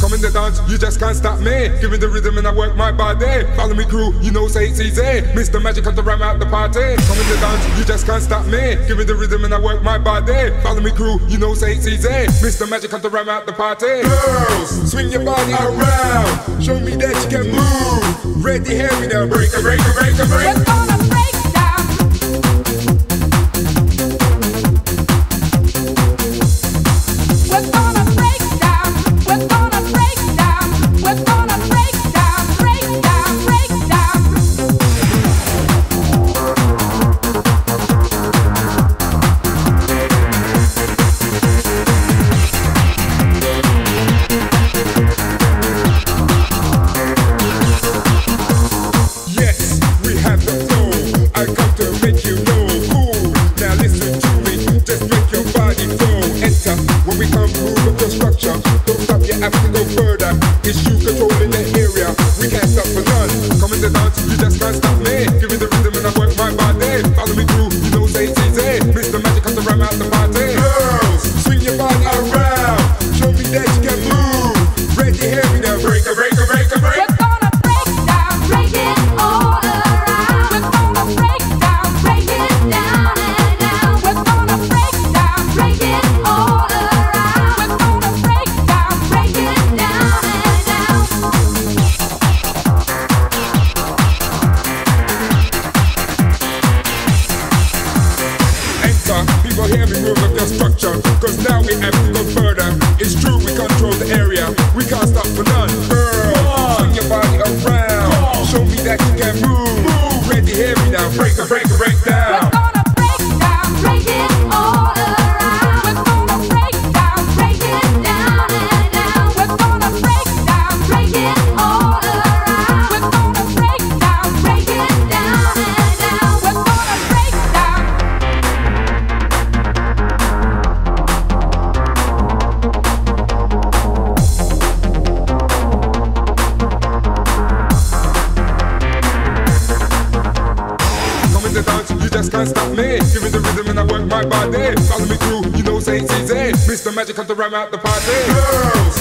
Come in the dance, you just can't stop me. Give me the rhythm and I work my body. Follow me crew, you know say it's easy. Mr. Magic cut the ram out the party. Come in the dance, you just can't stop me. Give me the rhythm and I work my body. Follow me crew, you know say it's easy. Mr. Magic cut the ram out the party. Girls, swing your body around. Show me that you can move. Ready, hear me now. Break a break a break a break. We're gonna break down. We're gonna break down. We're gonna break down. We're gonna break down, break down, break down. Yes, we have the flow. I come to make you know. Cool. Now listen to me. Just make your body flow. Enter when we come move up your structure. Don't stop, you have to go further. It's you controlling the area. We can't stop for none. Come in the dance, you just can't stop me. Give me the rhythm and I work my body. Follow me through, you know say it's easy. Mr. Magic cut the ram out the party. Girls, swing your body around. Show me that you can move. Ready, hear me now. Break a break a break a break. We're gonna break down, break it all around. We're gonna break down, break it down and down. We're gonna break down, break it all around. We're gonna break down, break it down and down. Enter, people hear me move up your structure. Cause now we have to go further. It's true, we control the area. We can't stop for none. Girl, swing your body around. Show me that you can move. Ready, hear me now. Break a break a break We're down. gonna break down, break it all around. We're gonna break down, break it down and down. We're gonna break down, break it all around. We're gonna break down, break it down and down. We're gonna break down. Come in the dance, you just can't stop me. Give me the rhythm and I work my body. Follow me through, you know say it's easy. Mr. Magic cut the ram out the party. Girls,